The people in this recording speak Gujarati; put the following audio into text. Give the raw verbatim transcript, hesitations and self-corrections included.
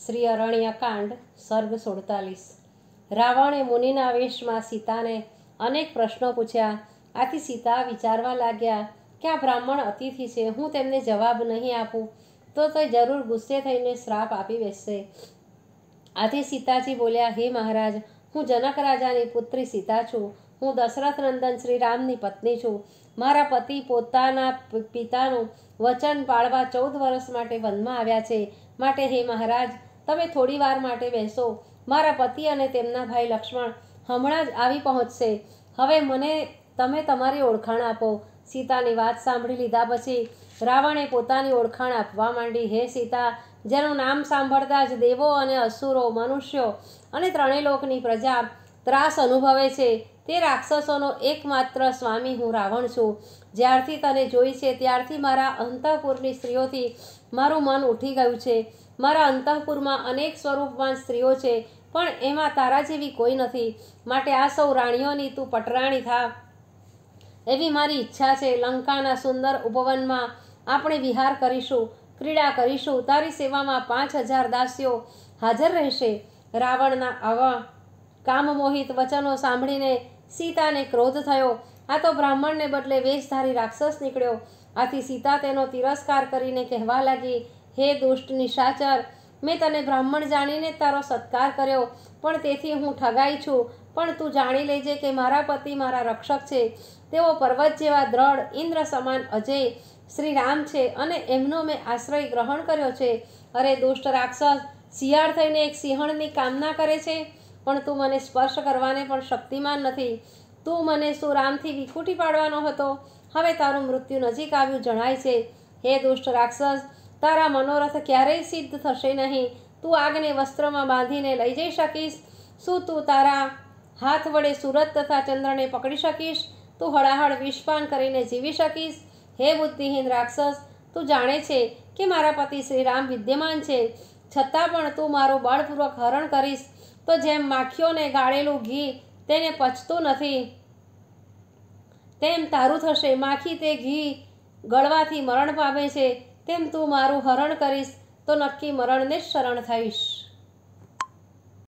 શ્રી અરણ્યકાંડ સર્ગ સુડતાલીસ। રાવણે મુનિના વેશમાં સીતાને અનેક પ્રશ્નો પૂછ્યા। આથી સીતા વિચારવા લાગ્યા કે આ બ્રાહ્મણ અતિથિ છે, હું તેમને જવાબ નહીં આપું તો તે જરૂર ગુસ્સે થઈને શ્રાપ આપી બેસશે। આથી સીતાજી બોલ્યા, હે મહારાજ, હું જનક રાજાની પુત્રી સીતા છું। હું દશરથ નંદન શ્રી રામની પત્ની છું। મારા પતિ પોતાના પિતાનું વચન પાળવા ચૌદ વર્ષ માટે વનમાં આવ્યા છે। માટે હે મહારાજ, તમે થોડી વાર માટે બેસો। મારા પતિ અને તેમના ભાઈ લક્ષ્મણ હમણાં જ આવી પહોંચશે। હવે મને તમે તમારી ઓળખાણ આપો। સીતાની વાત સાંભળી લીધા પછી રાવણે પોતાની ઓળખાણ આપવા માંડી। હે સીતા, જેનું નામ સાંભળતા જ દેવો અને અસુરો, મનુષ્યો અને ત્રણેય લોકની પ્રજા ત્રાસ અનુભવે છે, તે રાક્ષસોનો એકમાત્ર સ્વામી હું રાવણ છું। જ્યારથી તને જોઈ છે ત્યારથી મારા અંતઃપુરની સ્ત્રીઓથી મારું મન ઉઠી ગયું છે। મારા અંતઃપુરમાં અનેક સ્વરૂપવાન સ્ત્રીઓ છે, પણ એમાં તારા જેવી કોઈ નથી। માટે આ સૌ રાણીઓની તું પટરાણી થા, એવી મારી ઈચ્છા છે। લંકાના સુંદર ઉપવનમાં આપણે વિહાર કરીશું, ક્રીડા કરીશું। તારી સેવામાં પાંચ હજાર દાસીઓ હાજર રહેશે। રાવણના આવા કામમોહિત વચનો સાંભળીને સીતાને ક્રોધ થયો। આ તો બ્રાહ્મણને બદલે વેશધારી રાક્ષસ નીકળ્યો। આથી સીતા તેનો તિરસ્કાર કરીને કહેવા લાગી, હે દુષ્ટ નિશાચર, મેં તને બ્રાહ્મણ જાણીને તારો સત્કાર કર્યો, પણ તેથી હું ઠગાઈ છું। પણ તું જાણી લેજે કે મારા પતિ મારા રક્ષક છે। તેઓ પર્વત જેવા દ્રઢ, ઇન્દ્ર સમાન અજય શ્રી રામ છે, અને એમનો મેં આશ્રય ગ્રહણ કર્યો છે। અરે દુષ્ટ રાક્ષસ, શિયાળ થઈને એક સિંહણની કામના કરે છે, પણ તું મને સ્પર્શ કરવાને પણ શક્તિમાન નથી। તું મને શું રામથી વિખૂટી પાડવાનો હતો? હવે તારું મૃત્યુ નજીક આવ્યું જણાય છે। હે દુષ્ટ રાક્ષસ, તારા મનોરથ ક્યારેય સિદ્ધ થશે નહીં। તું આગને વસ્ત્રમાં બાંધીને લઈ જઈ શકીશ? શું તું તારા હાથ વડે સૂરજ તથા ચંદ્રને પકડી શકીશ? તું હળાહળ વિષપાન કરીને જીવી શકીશ? હે બુદ્ધિહીન રાક્ષસ, તું જાણે છે કે મારા પતિ શ્રી રામ વિદ્યમાન છે, છતાં પણ તું મારું બળપૂર્વક હરણ કરીશ તો જેમ માખીઓને ગાળેલું ઘી તેને પચતું નથી, તેમ તારું થશે। માખી તે ઘી ગળવાથી મરણ પામે છે, તેમ તું મારું હરણ કરીશ તો નક્કી મરણને જ શરણ થઈશ।